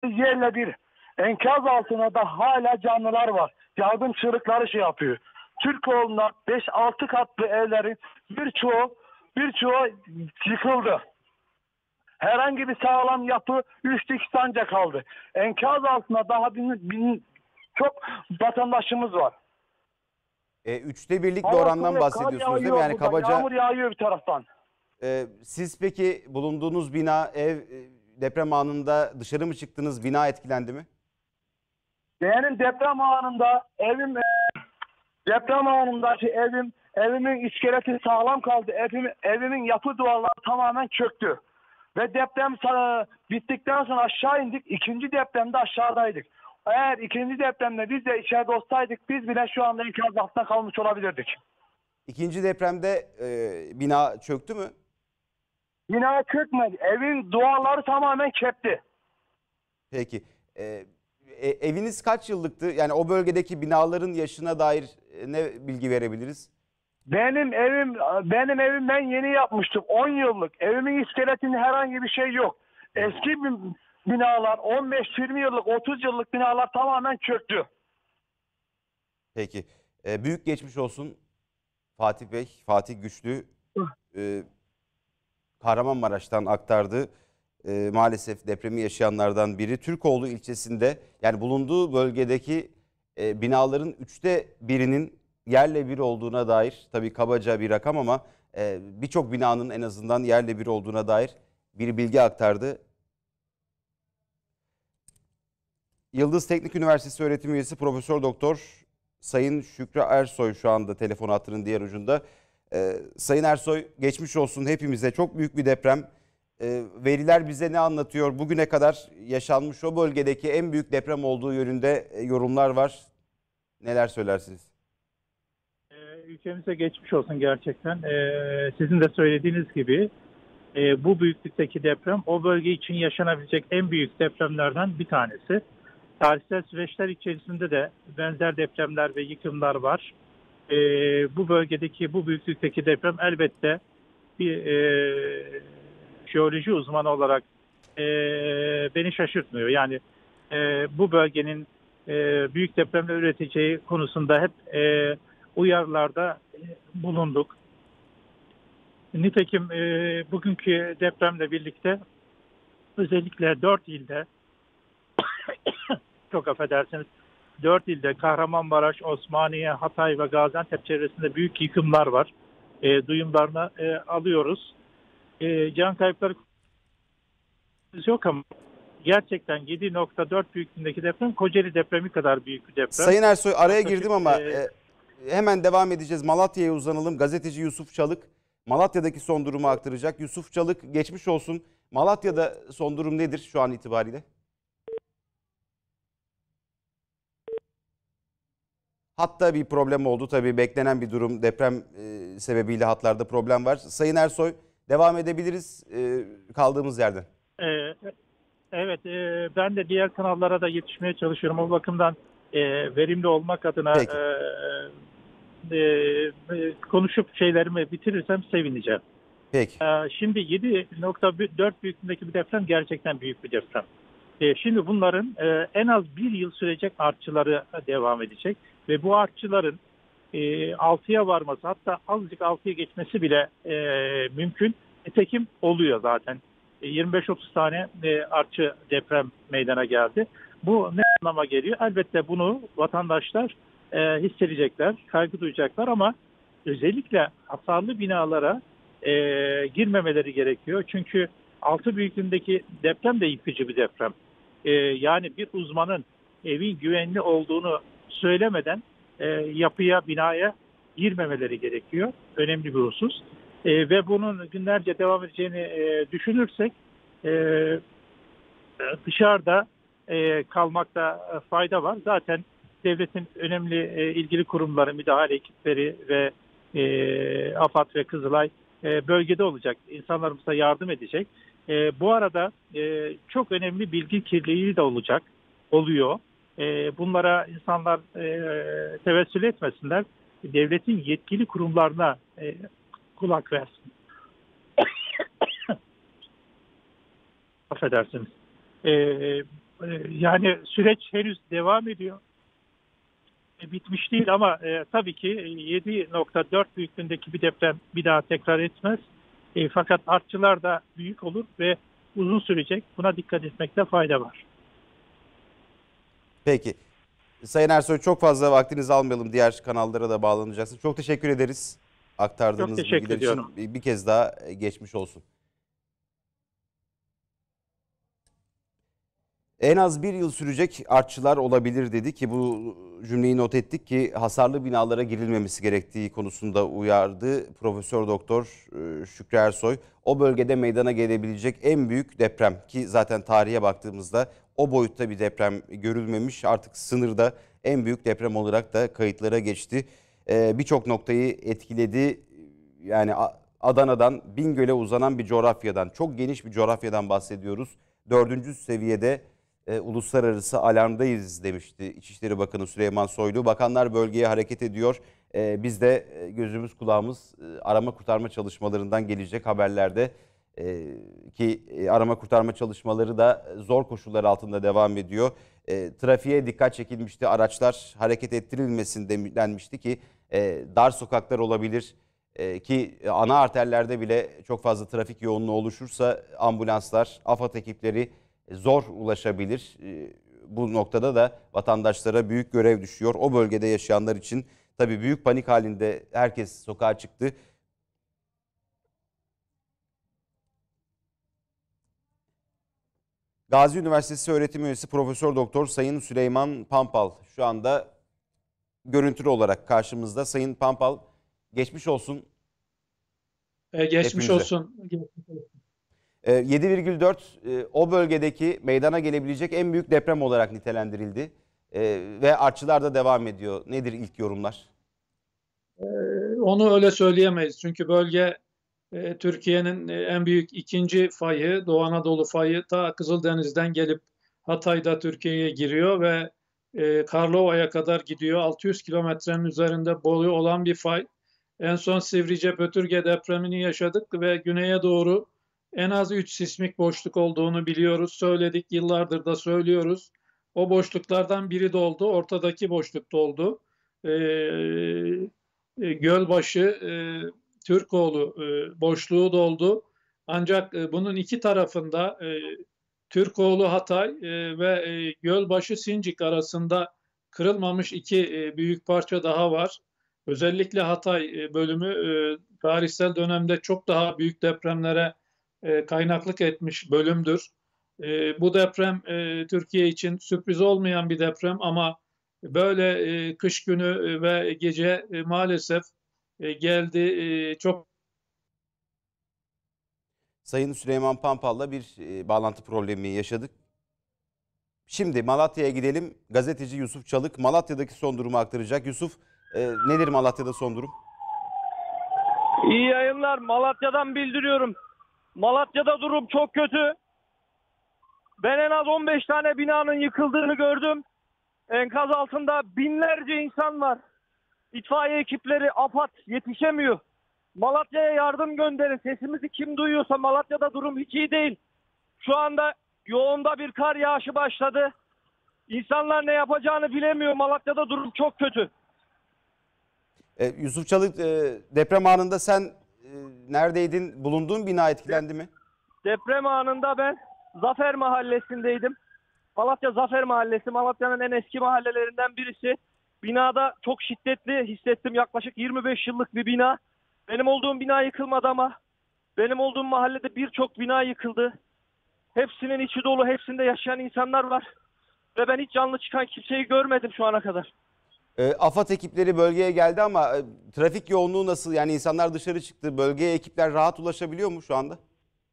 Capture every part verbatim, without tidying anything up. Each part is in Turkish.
yerle bir. Enkaz altına da hala canlılar var. Yardım çığlıkları şey yapıyor. Türkoğlu'nda beş altı katlı evlerin birçoğu birçoğu yıkıldı. Herhangi bir sağlam yapı üç dikişi ancak kaldı. Enkaz altında daha bin, bin, çok vatandaşımız var. E, üçte birlik bir Hava orandan soğuk, kar bahsediyorsunuz değil mi? yağıyor Yani burada, kabaca yağmur yağıyor bir taraftan. e, siz peki bulunduğunuz bina, ev e, deprem anında dışarı mı çıktınız? Bina etkilendi mi? Benim deprem anında evim deprem anındaki evim evimin iskeleti sağlam kaldı. Evim, evimin yapı duvarları tamamen çöktü. Ve deprem e, bittikten sonra aşağı indik. İkinci depremde aşağıdaydık. Eğer ikinci depremde biz de içeride olsaydık biz bile şu anda enkaz altında kalmış olabilirdik. İkinci depremde e, bina çöktü mü? Bina çökmedi. Evin duvarları tamamen kepti. Peki. E, e, eviniz kaç yıllıktı? Yani o bölgedeki binaların yaşına dair e, ne bilgi verebiliriz? Benim evim benim evim ben yeni yapmıştım. on yıllık. Evimin iskeletinde herhangi bir şey yok. Eski bin- binalar on beş yirmi yıllık, otuz yıllık binalar tamamen çöktü. Peki. E, büyük geçmiş olsun Fatih Bey, Fatih Güçlü. E, Kahramanmaraş'tan aktardı. E, maalesef depremi yaşayanlardan biri. Türkoğlu ilçesinde, yani bulunduğu bölgedeki e, binaların üçte birinin yerle bir olduğuna dair, tabii kabaca bir rakam ama e, birçok binanın en azından yerle bir olduğuna dair bir bilgi aktardı. Yıldız Teknik Üniversitesi öğretim üyesi Profesör Doktor Sayın Şükrü Ersoy şu anda telefon hattının diğer ucunda. Ee, Sayın Ersoy, geçmiş olsun hepimize, çok büyük bir deprem. Ee, veriler bize ne anlatıyor? Bugüne kadar yaşanmış o bölgedeki en büyük deprem olduğu yönünde e, yorumlar var. Neler söylersiniz? Ee, ülkemize geçmiş olsun gerçekten. Ee, sizin de söylediğiniz gibi e, bu büyüklükteki deprem o bölge için yaşanabilecek en büyük depremlerden bir tanesi. Tarihsel süreçler içerisinde de benzer depremler ve yıkımlar var. Ee, bu bölgedeki, bu büyüklükteki deprem elbette bir e, jeoloji uzmanı olarak e, beni şaşırtmıyor. Yani e, bu bölgenin e, büyük depremler üreteceği konusunda hep e, uyarılarda bulunduk. Nitekim e, bugünkü depremle birlikte özellikle dört ilde çok affedersiniz dört ilde Kahramanmaraş, Osmaniye, Hatay ve Gaziantep çevresinde büyük yıkımlar var. E, duyumlarını e, alıyoruz. E, can kayıpları yok ama gerçekten yedi nokta dört büyüklüğündeki deprem Kocaeli depremi kadar büyük bir deprem. Sayın Ersoy, araya Yaklaşık, girdim ama e, e, hemen devam edeceğiz. Malatya'ya uzanalım. Gazeteci Yusuf Çalık Malatya'daki son durumu aktaracak. Yusuf Çalık, geçmiş olsun. Malatya'da son durum nedir şu an itibariyle? Hatta bir problem oldu tabii, beklenen bir durum, deprem e, sebebiyle hatlarda problem var. Sayın Ersoy, devam edebiliriz e, kaldığımız yerden. e, evet, e, ben de diğer kanallara da yetişmeye çalışıyorum. O bakımdan e, verimli olmak adına Peki. e, e, konuşup şeylerimi bitirirsem sevineceğim. Peki. E, şimdi yedi nokta dört büyüklüğündeki bir deprem gerçekten büyük bir deprem. E, şimdi bunların e, en az bir yıl sürecek artçıları devam edecek. Ve bu artçıların e, altıya varması, hatta azıcık altıya geçmesi bile e, mümkün. Nitekim oluyor zaten. E, yirmi beş otuz tane e, artçı deprem meydana geldi. Bu ne anlama geliyor? Elbette bunu vatandaşlar e, hissedecekler, kaygı duyacaklar ama özellikle hasarlı binalara e, girmemeleri gerekiyor. Çünkü altı büyüklüğündeki deprem de yıkıcı bir deprem. E, yani bir uzmanın evin güvenli olduğunu söylemeden e, yapıya, binaya girmemeleri gerekiyor. Önemli bir husus. E, ve bunun günlerce devam edeceğini e, düşünürsek e, dışarıda e, kalmakta fayda var. Zaten devletin önemli e, ilgili kurumları, müdahale ekipleri ve e, AFAD ve Kızılay e, bölgede olacak. İnsanlarımıza yardım edecek. E, bu arada e, çok önemli bilgi kirliliği de olacak, oluyor. E, bunlara insanlar e, tevessül etmesinler. Devletin yetkili kurumlarına e, kulak versin. Affedersiniz. E, e, yani süreç henüz devam ediyor. E, bitmiş değil ama e, tabii ki yedi nokta dört büyüklüğündeki bir deprem bir daha tekrar etmez. E, fakat artçılar da büyük olur ve uzun sürecek. Buna dikkat etmekte fayda var. Peki. Sayın Ersoy, çok fazla vaktinizi almayalım. Diğer kanallara da bağlanacaksın. Çok teşekkür ederiz Çok aktardığınız teşekkür bilgiler ediyorum. için. Bir kez daha geçmiş olsun. En az bir yıl sürecek artçılar olabilir dedi ki bu cümleyi not ettik ki hasarlı binalara girilmemesi gerektiği konusunda uyardı Profesör Doktor Şükrü Ersoy. O bölgede meydana gelebilecek en büyük deprem ki zaten tarihe baktığımızda o boyutta bir deprem görülmemiş, artık sınırda en büyük deprem olarak da kayıtlara geçti. Ee, Birçok noktayı etkiledi. Yani Adana'dan Bingöl'e uzanan bir coğrafyadan, çok geniş bir coğrafyadan bahsediyoruz. Dördüncü seviyede e, uluslararası alarmdayız demişti İçişleri Bakanı Süleyman Soylu. Bakanlar bölgeye hareket ediyor. E, biz de e, gözümüz kulağımız e, arama kurtarma çalışmalarından gelecek haberlerde e, ki e, arama kurtarma çalışmaları da zor koşullar altında devam ediyor. E, trafiğe dikkat çekilmişti. Araçlar hareket ettirilmesin denmişti ki e, dar sokaklar olabilir. Ee, ki ana arterlerde bile çok fazla trafik yoğunluğu oluşursa ambulanslar, AFAD ekipleri zor ulaşabilir. Ee, bu noktada da vatandaşlara büyük görev düşüyor. O bölgede yaşayanlar için tabii büyük panik halinde herkes sokağa çıktı. Gazi Üniversitesi öğretim üyesi Profesör Doktor Sayın Süleyman Pampal şu anda görüntülü olarak karşımızda. Sayın Pampal, geçmiş olsun. E, geçmiş Hepinize. olsun. E, yedi virgül dört e, o bölgedeki meydana gelebilecek en büyük deprem olarak nitelendirildi. E, ve artçılar da devam ediyor. Nedir ilk yorumlar? E, onu öyle söyleyemeyiz. Çünkü bölge e, Türkiye'nin e, en büyük ikinci fayı, Doğu Anadolu fayı ta Kızıldeniz'den gelip Hatay'da Türkiye'ye giriyor ve e, Karlova'ya kadar gidiyor. altı yüz kilometrenin üzerinde boyu olan bir fay. En son Sivrice Pötürge depremini yaşadık ve güneye doğru en az üç sismik boşluk olduğunu biliyoruz. Söyledik, yıllardır da söylüyoruz. O boşluklardan biri doldu, ortadaki boşluk doldu. Ee, e, Gölbaşı, e, Türkoğlu e, boşluğu doldu. Ancak e, bunun iki tarafında e, Türkoğlu Hatay e, ve e, Gölbaşı Sincik arasında kırılmamış iki e, büyük parça daha var. Özellikle Hatay e, bölümü e, tarihsel dönemde çok daha büyük depremlere e, kaynaklık etmiş bölümdür. E, bu deprem e, Türkiye için sürpriz olmayan bir deprem ama böyle e, kış günü ve gece e, maalesef e, geldi. E, çok Sayın Süleyman Pampal'la bir e, bağlantı problemi yaşadık. Şimdi Malatya'ya gidelim. Gazeteci Yusuf Çalık Malatya'daki son durumu aktaracak. Yusuf, e, nedir Malatya'da son durum? İyi yayınlar. Malatya'dan bildiriyorum. Malatya'da durum çok kötü. Ben en az on beş tane binanın yıkıldığını gördüm. Enkaz altında binlerce insan var. İtfaiye ekipleri, AFAD yetişemiyor. Malatya'ya yardım gönderin. Sesimizi kim duyuyorsa Malatya'da durum hiç iyi değil. Şu anda yoğunda bir kar yağışı başladı. İnsanlar ne yapacağını bilemiyor. Malatya'da durum çok kötü. E, Yusuf Çalık, e, deprem anında sen e, neredeydin? Bulunduğun bina etkilendi mi? Deprem anında ben Zafer Mahallesi'ndeydim. Malatya Zafer Mahallesi, Malatya'nın en eski mahallelerinden birisi. Binada çok şiddetli hissettim. Yaklaşık yirmi beş yıllık bir bina. Benim olduğum bina yıkılmadı ama benim olduğum mahallede birçok bina yıkıldı. Hepsinin içi dolu, hepsinde yaşayan insanlar var. Ve ben hiç canlı çıkan kimseyi görmedim şu ana kadar. E, AFAD ekipleri bölgeye geldi ama e, trafik yoğunluğu nasıl? Yani insanlar dışarı çıktı. Bölgeye ekipler rahat ulaşabiliyor mu şu anda?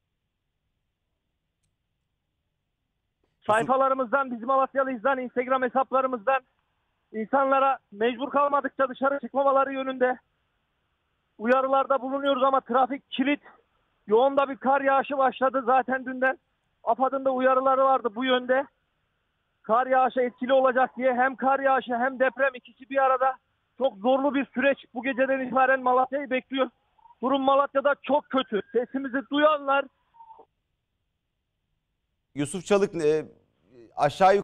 Sayfalarımızdan, bizim Malatyalıyızdan, Instagram hesaplarımızdan insanlara mecbur kalmadıkça dışarı çıkmamaları yönünde uyarılarda bulunuyoruz ama trafik kilit. Yoğun da bir kar yağışı başladı zaten dünden. AFAD'ın da uyarıları vardı bu yönde. Kar yağışı etkili olacak diye hem kar yağışı hem deprem ikisi bir arada. Çok zorlu bir süreç bu geceden itibaren Malatya'yı bekliyor. Durum Malatya'da çok kötü. Sesimizi duyanlar Yusuf Çalık, e, aşağı